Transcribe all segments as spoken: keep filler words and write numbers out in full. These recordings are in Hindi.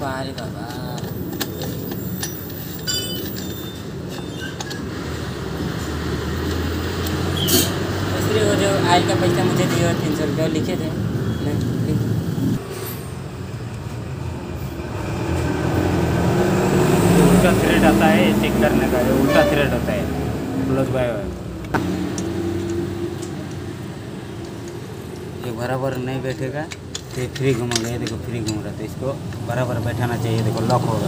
बाहर बाबा इसलिए वो जो आयल का पैसा मुझे दिया तीन सौ रुपया लिखे थे उल्टा थ्रेड आता है चेक करने का, ये उल्टा थ्रेड होता है क्लोज बाय। ये बराबर नहीं बैठेगा तो ये फ्री घूमेगा। ये देखो फ्री घूम रहा है तो इसको बराबर बैठाना चाहिए। देखो लॉक होगा।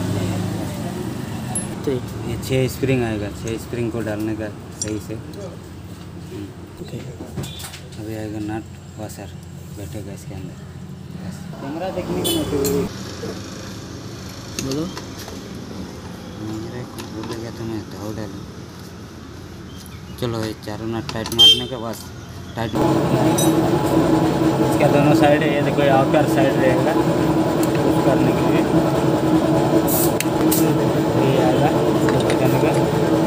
ये छः स्प्रिंग आएगा, छः स्प्रिंग को डालने का सही से। अभी आएगा नट वाशर बैठेगा इसके अंदर। कैमरा देखने का नहीं बोलो मेरे को बोलेगा तो मैं धाव डालूँ। चलो ये चारों नट टाइट मारने के बाद टाइट इसका दोनों साइड है। ये देखो आउटर साइड रहेगा यूज करने के लिए। ये आएगा बैठाने का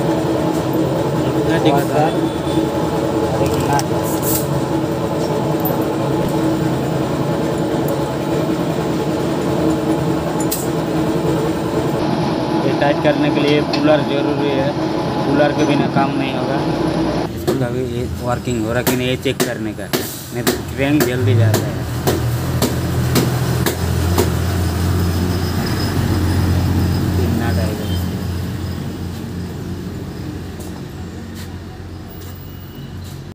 ये टाइट करने के लिए कूलर जरूरी है। कूलर के बिना काम नहीं होगा। इसका भी ये वर्किंग हो रहा कि नहीं ये चेक करने का, नहीं तो क्रैंक जल्दी जाता है।